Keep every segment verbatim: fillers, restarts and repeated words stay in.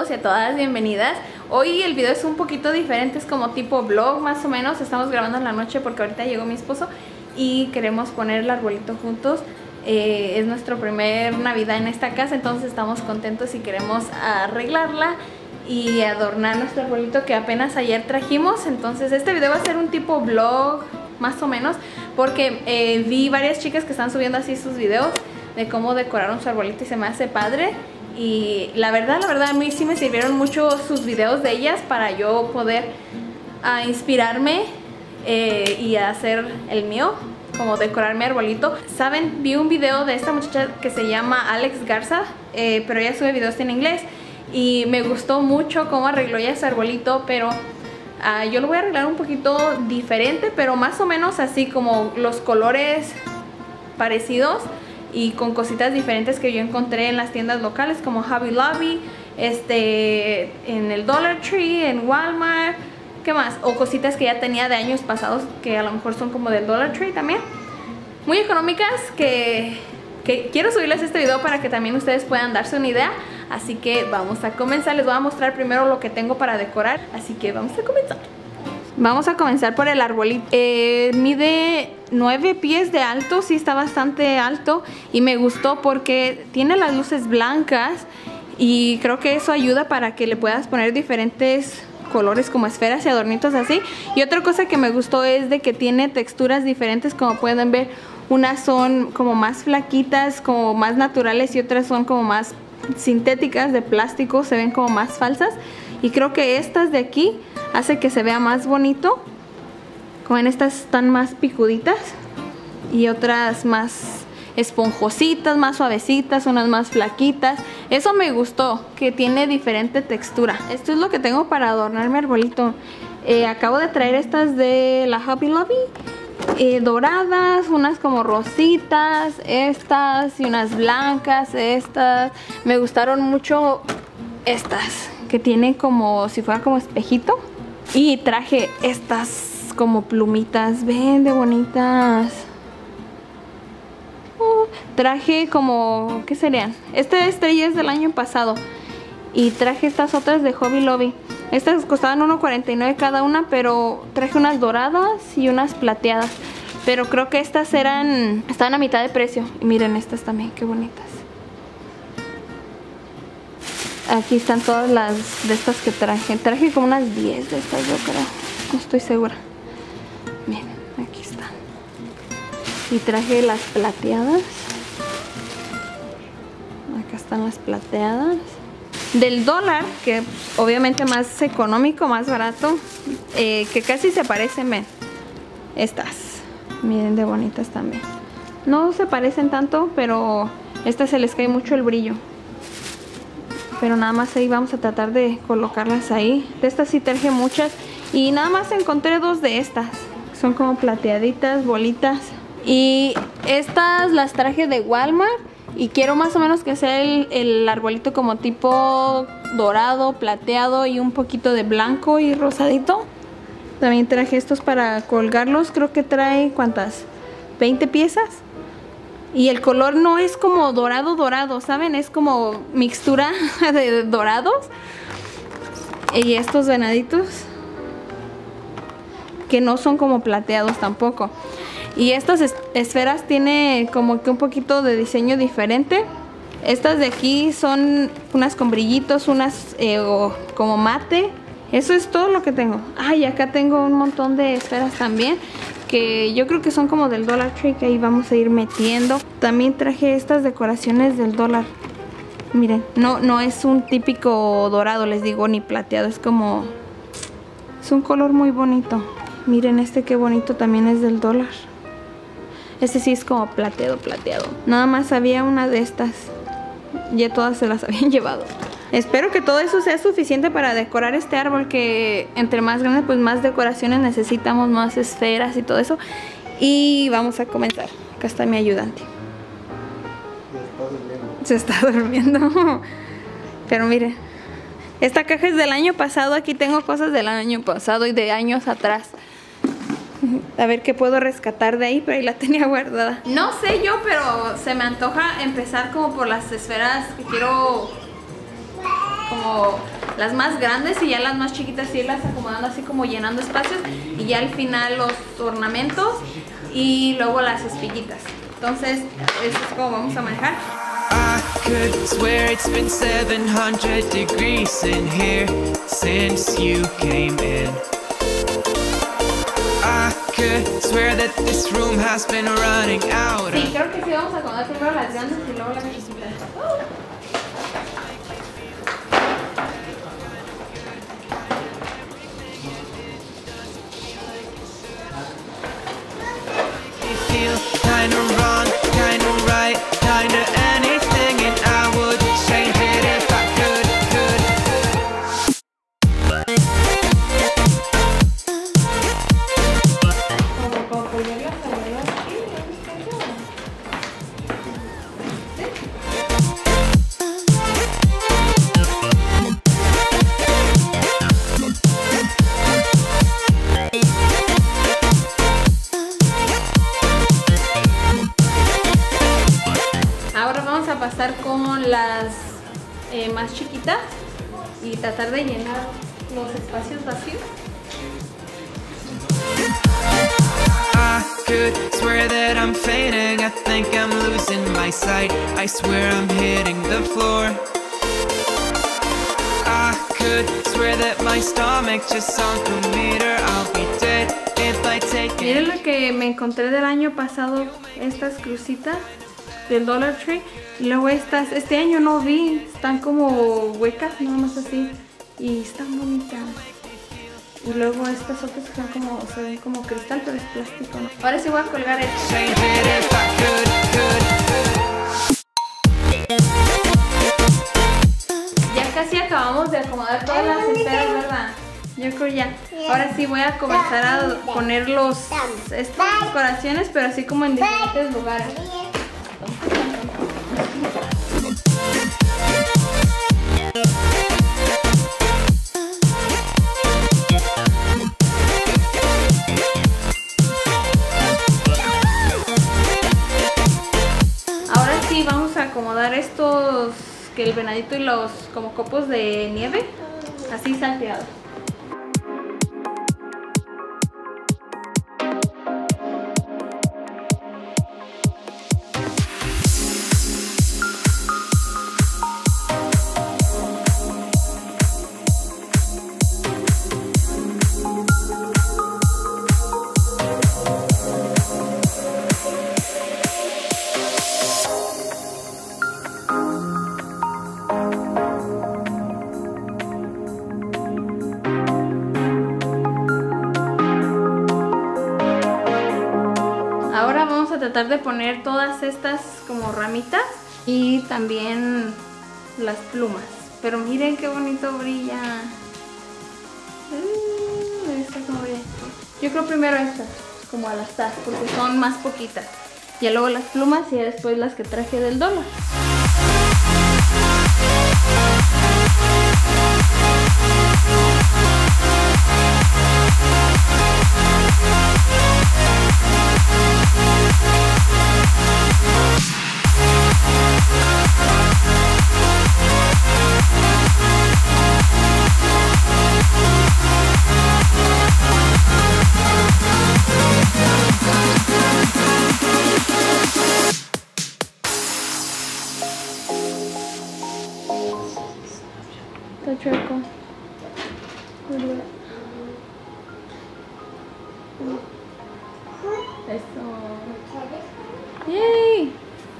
todos y a todas, bienvenidas. Hoy el video es un poquito diferente, es como tipo vlog más o menos. Estamos grabando en la noche porque ahorita llegó mi esposo y queremos poner el arbolito juntos. eh, Es nuestro primer Navidad en esta casa, entonces estamos contentos y queremos arreglarla y adornar nuestro arbolito que apenas ayer trajimos. Entonces este video va a ser un tipo vlog más o menos, porque eh, vi varias chicas que están subiendo así sus videos de cómo decoraron su arbolito y se me hace padre. Y la verdad, la verdad a mí sí me sirvieron mucho sus videos de ellas para yo poder uh, inspirarme eh, y hacer el mío, como decorar mi arbolito. Saben, vi un video de esta muchacha que se llama Alex Garza, eh, pero ella sube videos en inglés y me gustó mucho cómo arregló ella ese arbolito, pero uh, yo lo voy a arreglar un poquito diferente, pero más o menos así como los colores parecidos y con cositas diferentes que yo encontré en las tiendas locales como Hobby Lobby, este, en el Dollar Tree, en Walmart, ¿qué más? O cositas que ya tenía de años pasados que a lo mejor son como del Dollar Tree también, muy económicas, que, que quiero subirles este video para que también ustedes puedan darse una idea. Así que vamos a comenzar. Les voy a mostrar primero lo que tengo para decorar, así que vamos a comenzar. Vamos a comenzar por el arbolito. eh, Mide nueve pies de alto, sí está bastante alto y me gustó porque tiene las luces blancas y creo que eso ayuda para que le puedas poner diferentes colores como esferas y adornitos así. Y otra cosa que me gustó es de que tiene texturas diferentes, como pueden ver. Unas son como más flaquitas, como más naturales, y otras son como más sintéticas de plástico, se ven como más falsas. Y creo que estas de aquí hace que se vea más bonito. Como en estas están más picuditas y otras más esponjositas, más suavecitas, unas más flaquitas. Eso me gustó, que tiene diferente textura. Esto es lo que tengo para adornar mi arbolito. eh, Acabo de traer estas de la Hobby Lobby, eh, doradas, unas como rositas, estas y unas blancas, estas. Me gustaron mucho estas, que tienen como si fuera como espejito. Y traje estas como plumitas, ven de bonitas. Oh, traje como, ¿qué serían? Esta estrella es del año pasado. Y traje estas otras de Hobby Lobby. Estas costaban uno cuarenta y nueve cada una, pero traje unas doradas y unas plateadas. Pero creo que estas eran, estaban a mitad de precio. Y miren estas también, qué bonitas. Aquí están todas las de estas que traje. Traje como unas diez de estas, yo creo. No estoy segura. Miren, aquí están. Y traje las plateadas. Acá están las plateadas. Del dólar, que obviamente más económico, más barato. Eh, que casi se parecen, ven. Estas. Miren de bonitas también. No se parecen tanto, pero estas se les cae mucho el brillo. Pero nada más ahí vamos a tratar de colocarlas ahí. De estas sí traje muchas. Y nada más encontré dos de estas. Son como plateaditas, bolitas. Y estas las traje de Walmart. Y quiero más o menos que sea el, el arbolito como tipo dorado, plateado y un poquito de blanco y rosadito. También traje estos para colgarlos. Creo que trae, ¿cuántas? veinte piezas. Y el color no es como dorado dorado, ¿saben? Es como mixtura de dorados. Y estos venaditos, que no son como plateados tampoco. Y estas es esferas tiene como que un poquito de diseño diferente. Estas de aquí son unas con brillitos, unas eh, o como mate. Eso es todo lo que tengo. Ah, y acá tengo un montón de esferas también, que yo creo que son como del Dollar Tree, que ahí vamos a ir metiendo. También traje estas decoraciones del dólar. Miren, no, no es un típico dorado, les digo, ni plateado. Es como, es un color muy bonito. Miren este qué bonito, también es del dólar. Este sí es como plateado, plateado. Nada más había una de estas. Ya todas se las habían llevado. Espero que todo eso sea suficiente para decorar este árbol, que entre más grande pues más decoraciones necesitamos, más esferas y todo eso. Y vamos a comenzar. Acá está mi ayudante. Se está durmiendo. Se está durmiendo. Pero miren, esta caja es del año pasado. Aquí tengo cosas del año pasado y de años atrás. A ver qué puedo rescatar de ahí, pero ahí la tenía guardada. No sé yo, pero se me antoja empezar como por las esferas que quiero como las más grandes y ya las más chiquitas irlas acomodando así como llenando espacios y ya al final los ornamentos y luego las espiguitas. Entonces, eso es como vamos a manejar. I could swear it's been seven hundred degrees in here since you came in. I could swear that this room has been running out. Sí, creo que sí vamos a acomodar primero las grandes y luego las chiquitas. Kinda wrong, kinda right, kinda anything, and I would change it if I could, could. Como como ponerlas alrededor aquí, ahora vamos a pasar con las eh, más chiquitas y tratar de llenar los espacios vacíos. I could swear that I'm fainting, I think I'm losing my sight, I swear I'm hitting the floor. I could swear that my stomach just sunk a meter, I'll be dead if I take it. Miren lo que me encontré del año pasado, estas crucitas del Dollar Tree. Y luego estas, este año no vi, están como huecas, nada más así. Y están bonitas. Y luego estas otras que son como, se ven como cristal, pero es plástico, ¿no? Ahora sí voy a colgar esto. Change it if I could, could. Ya casi acabamos de acomodar todas las esferas, ¿verdad? Yo creo ya. Ahora sí voy a comenzar a poner los, estas decoraciones, pero así como en diferentes lugares. Ahora sí vamos a acomodar estos, que el venadito y los como copos de nieve, así salteados. Ahora vamos a tratar de poner todas estas como ramitas y también las plumas. Pero miren qué bonito brilla. Uh, esta como brilla. Yo creo primero estas, como al azar, porque son más poquitas. Y luego las plumas y después las que traje del dólar. Está chueco. Eso. ¡Yay!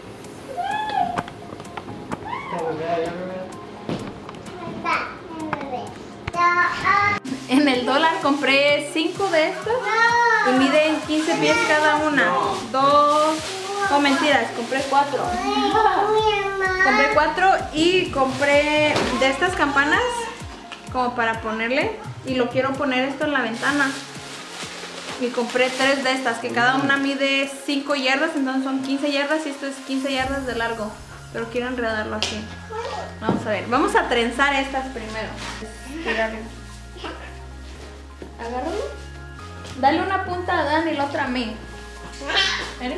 En el dólar compré cinco de estas y miden quince pies cada una. Dos, oh mentiras, compré cuatro. Compré cuatro y compré de estas campanas como para ponerle, y lo quiero poner esto en la ventana. Y compré tres de estas que cada una mide cinco yardas, entonces son quince yardas y esto es quince yardas de largo. Pero quiero enredarlo así. Vamos a ver, vamos a trenzar estas primero. Tirarlo. Agárralo. Dale una punta a Dan y la otra a mí. ¿Eres?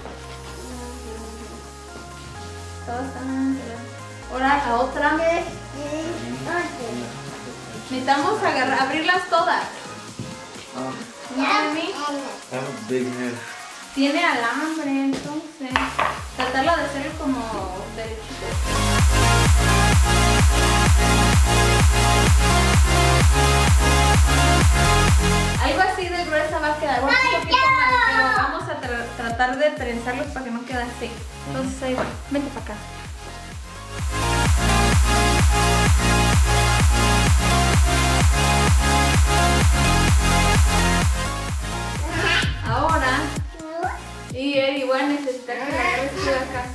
Todas están. Ahora la otra. Necesitamos agarrar, abrirlas todas. Tiene alambre, entonces tratarlo de hacer como derechito. Algo así de gruesa va a quedar un poquito más, pero vamos a tra tratar de trenzarlos para que no quede así. Entonces ahí va, vente para acá. Ahora, y Eri, voy a necesitar que la agarres tú de acá.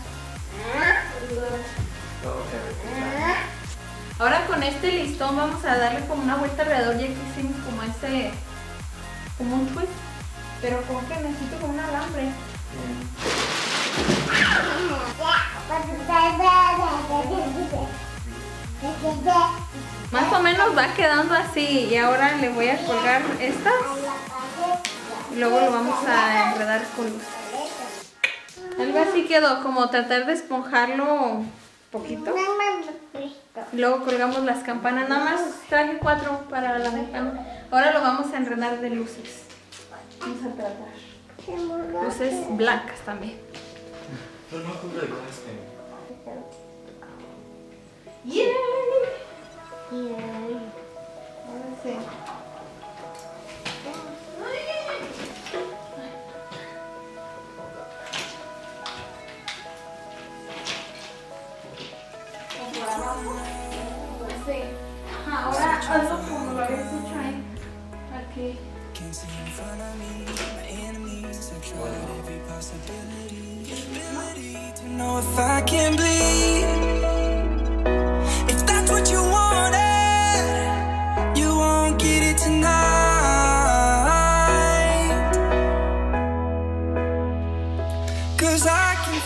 Ahora con este listón vamos a darle como una vuelta alrededor, ya que hicimos como ese, como un twist, pero como que necesito como un alambre. Más o menos va quedando así y ahora le voy a colgar estas y luego lo vamos a enredar con luz. Algo así quedó, como tratar de esponjarlo un poquito. Y luego colgamos las campanas, nada más traje cuatro para la ventana. Ahora lo vamos a enredar de luces. Vamos a tratar. Luces blancas también. Yeah. Ahora sí. Ajá, ahora algo como lo habías hecho ahí. Aquí. Know if I can bleed, if that's what you wanted, you won't get it tonight. Cause I can.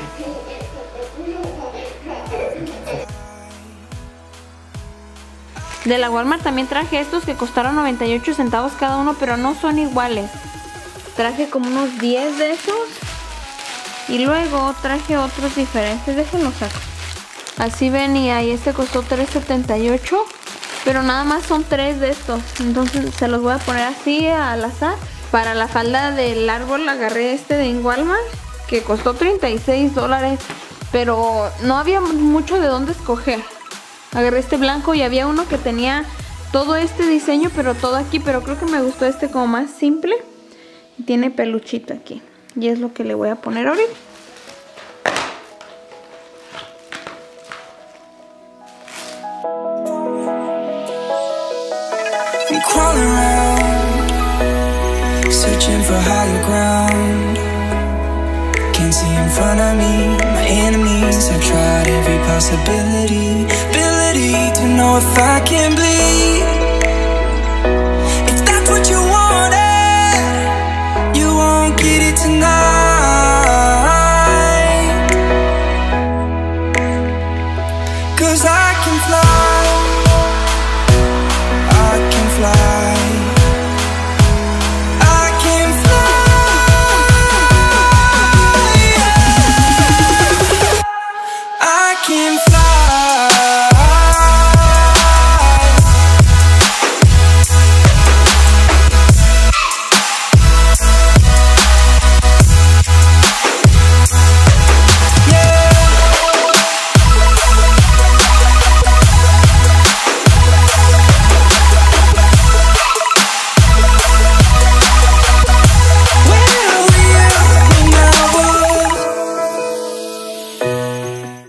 De la Walmart también traje estos que costaron noventa y ocho centavos cada uno, pero no son iguales. Traje como unos diez de esos. Y luego traje otros diferentes, déjenlos sacar. Así venía y este costó tres setenta y ocho, pero nada más son tres de estos. Entonces se los voy a poner así al azar. Para la falda del árbol agarré este de Walmart, que costó treinta y seis dólares, pero no había mucho de dónde escoger. Agarré este blanco y había uno que tenía todo este diseño, pero todo aquí, pero creo que me gustó este como más simple. Y tiene peluchito aquí. Y es lo que le voy a poner ahorita. I'm crawling around, searching for higher ground. Can't see in front of me, my enemies. I've tried every possibility, ability to know if I can bleed.